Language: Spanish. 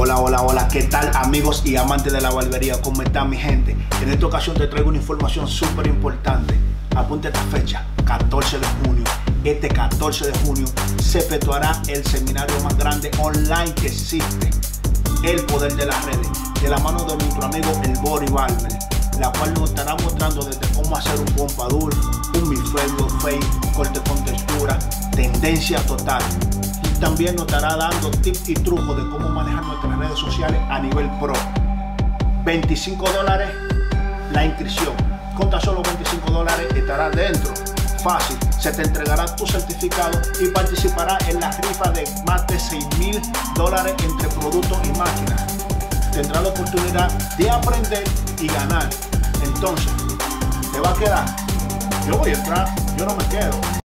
Hola, hola, hola, ¿qué tal amigos y amantes de la barbería? ¿Cómo están mi gente? En esta ocasión te traigo una información súper importante. Apunta esta fecha, 14 de junio. Este 14 de junio se efectuará el seminario más grande online que existe. El poder de las redes, de la mano de nuestro amigo el Body Barber, la cual nos estará mostrando desde cómo hacer un pompadour, un miframe, fade, corte con textura, tendencia total. También nos estará dando tips y trucos de cómo manejar nuestras redes sociales a nivel pro. $25 la inscripción. Con tan solo $25 estarás dentro. Fácil, se te entregará tu certificado y participarás en la rifa de más de $6,000 entre productos y máquinas. Tendrás la oportunidad de aprender y ganar. Entonces, ¿te va a quedar? Yo voy a entrar, yo no me quedo.